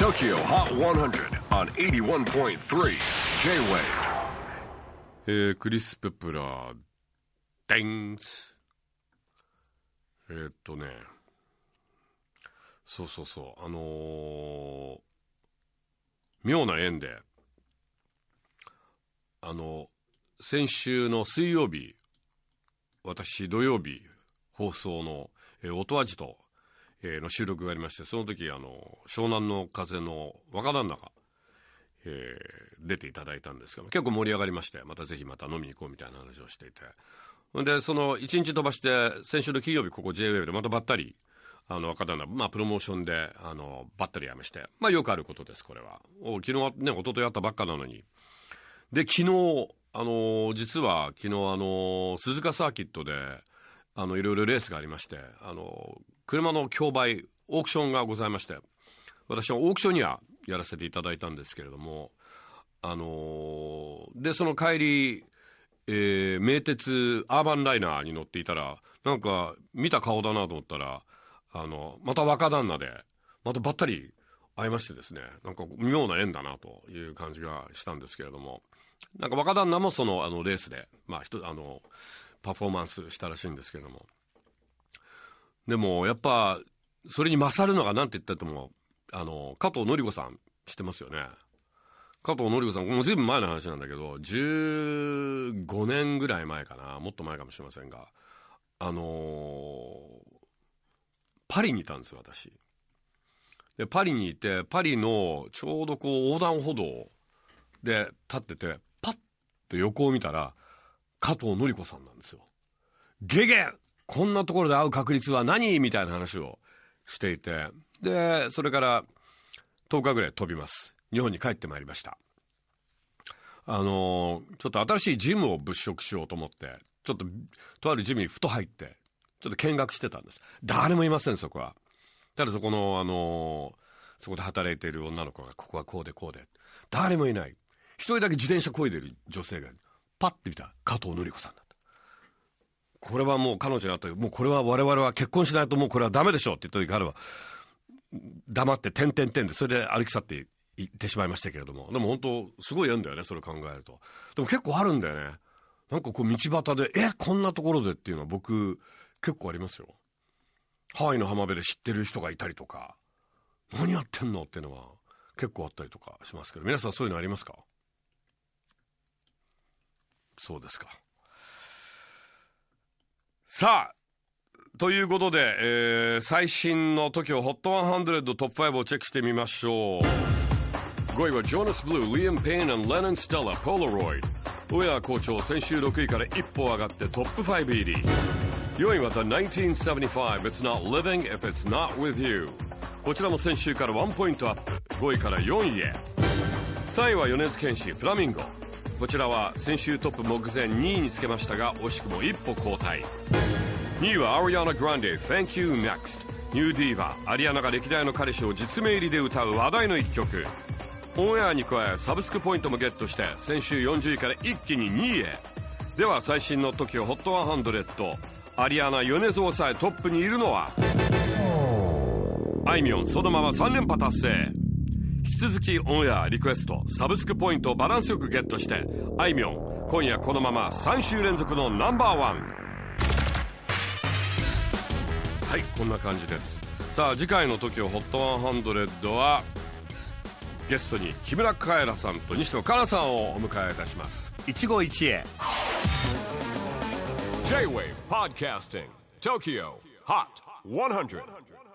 TOKYO HOT 100 on 81.3 J-WAVE、クリス・ペプラーデンスそう妙な縁で先週の水曜日、私土曜日放送の、音味と、の収録がありまして、その時湘南の風の若旦那が、出ていただいたんですが、結構盛り上がりまして、またぜひまた飲みに行こうみたいな話をしていて、でその1日飛ばして先週の金曜日ここ J-WAVE でまたばったり若旦那、プロモーションでばったりやめして、よくあることです。これは昨日ね、一昨日やったばっかなのに。で昨日実は昨日鈴鹿サーキットでいろいろレースがありまして、車の競売オークションがございまして、私はオークションにはやらせていただいたんですけれども、でその帰り、名鉄アーバンライナーに乗っていたら、なんか見た顔だなと思ったらまた若旦那でまたばったり会いましてですね、なんか妙な縁だなという感じがしたんですけれども、なんか若旦那もそのレースでパフォーマンスしたらしいんですけれども、でもやっぱそれに勝るのが何て言ったっても加藤典子さん知ってますよね。加藤典子さんもうずいぶん前の話なんだけど、15年ぐらい前かな、もっと前かもしれませんが、パリにいたんですよ私。でパリにいて、パリのちょうど横断歩道で立ってて、パッと横を見たら加藤典子さんなんですよ。ゲゲこんなところで会う確率は何みたいな話をしていて、でそれから10日ぐらい飛びます。日本に帰ってまいりました。ちょっと新しいジムを物色しようと思って、ちょっととあるジムにふと入ってちょっと見学してたんです。誰もいません、そこは。ただそこのそこで働いている女の子が、ここはこうでこうで、誰もいない。一人だけ自転車漕いでる女性がパッて見た、加藤典子さんだった。これはもう彼女に会った、もうこれは我々は結婚しないともうこれはダメでしょって言った時、彼は黙って点々点でそれで歩き去って行ってしまいましたけれども、でも本当すごい縁だよね、それ考えると。でも結構あるんだよね。なんかこう道端でこんなところでっていうのは僕結構ありますよ。ハワイの浜辺で知ってる人がいたりとか、何やってんのっていうのは結構あったりとかしますけど、皆さんそういうのありますか？そうですか。さあということで、最新の TOKYO HOT 100トップ5をチェックしてみましょう。5位はジョナス・ブルー、リアム・ペイン&レノン・ステラ、ポラロイド。ウェア校長、先週6位から一歩上がってトップ5入り。4位は The 1975 It's Not Living If It's Not With You。 こちらも先週から1ポイントアップ、5位から4位へ。3位は米津玄師、フラミンゴ。こちらは先週トップ目前2位につけましたが、惜しくも一歩後退。2位はアリアナ・グランデ Thank You Next。 ニューディーバアリアナが歴代の彼氏を実名入りで歌う話題の一曲。オンエアに加えサブスクポイントもゲットして、先週40位から一気に2位へ。では最新の TOKYO HOT 100、アリアナ・米津を抑えトップにいるのは、あいみょんそのまま3連覇達成。引き続きオンエアリクエストサブスクポイントをバランスよくゲットして、あいみょん今夜このまま3週連続のナンバーワン。はい、こんな感じです。さあ次回の TOKYO HOT 100はゲストに木村カエラさんと西野カナさんをお迎えいたします。一期一会。 J-WAVE PODCASTING TOKYO HOT 100